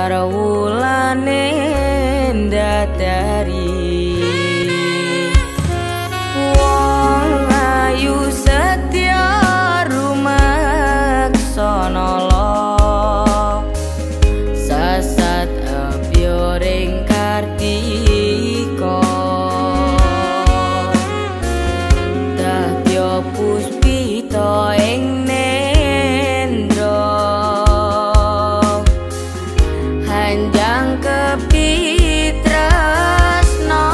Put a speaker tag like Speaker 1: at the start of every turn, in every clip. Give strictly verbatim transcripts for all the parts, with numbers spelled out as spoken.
Speaker 1: karo wulane ndadari wong ayu setya rumaksana sasat abyoring kartika dahya puspita ing nendra hanjang kepitresna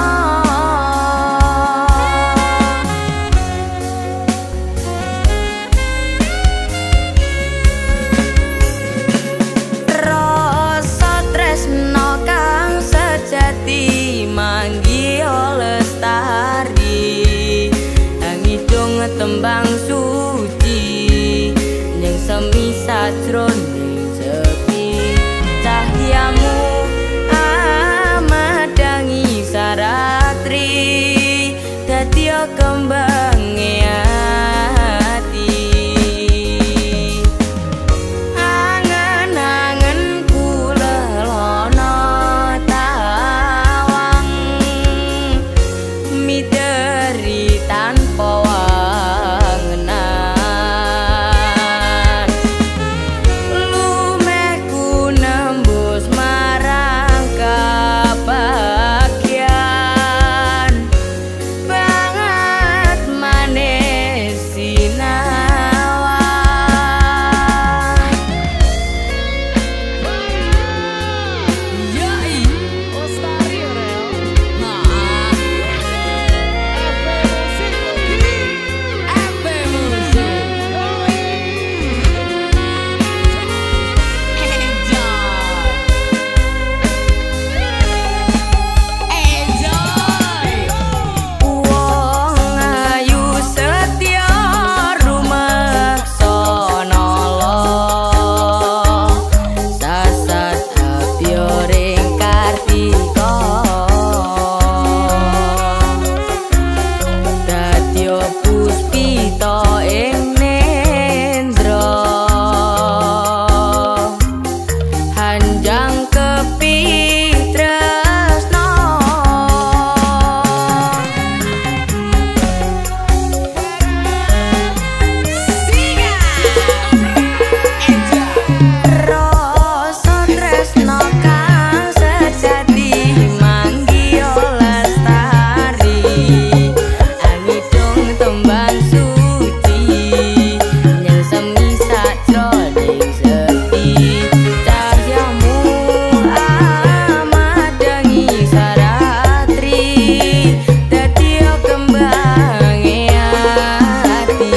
Speaker 1: rasa tresna kang sejati manggih lestari angidung tembang suci yang semi sajroning sepi cahyamu amadangi saratri dadya kembange ati angen-angen kula lono tawang mideri tanpa wangenan lumehku nembus marang kabagyan banget manis sinawang yoi Ostari Rel nah F M Musik wong ayu setya rumaksana sasat abyoring kartika dadya puspita ing nendra hanjang kepitresna rasa tresna kang sejati manggih lestari angidung tembang suci yang semi sajroning sepi cahyamu amadangi saratri dadya kembange ati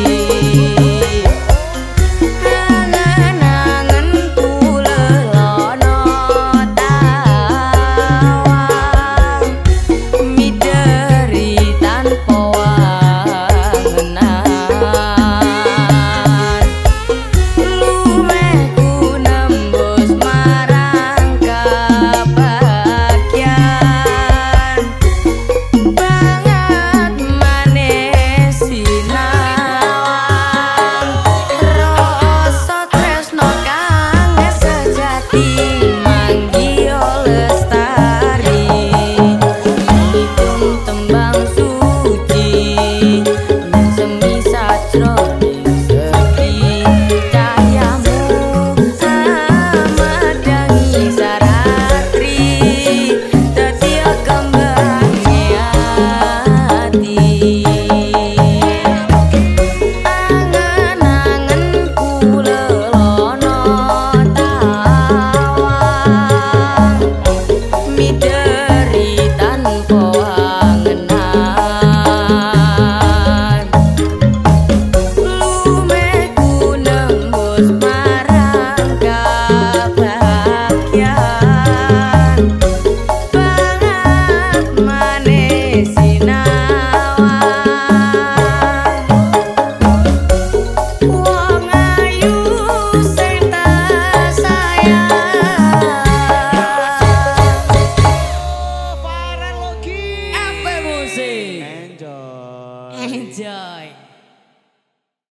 Speaker 1: angen-angen kula lono tawang mideri tanpa wangenan lumehku nembus marang kabagyan banget manis sinawang rasa tresna kang sejati manggih lestari angidung tembang suci yang semi sajroning sepi cahyamu amadangi saratri dadya kembange ati angen-angen kula lono tawang mideri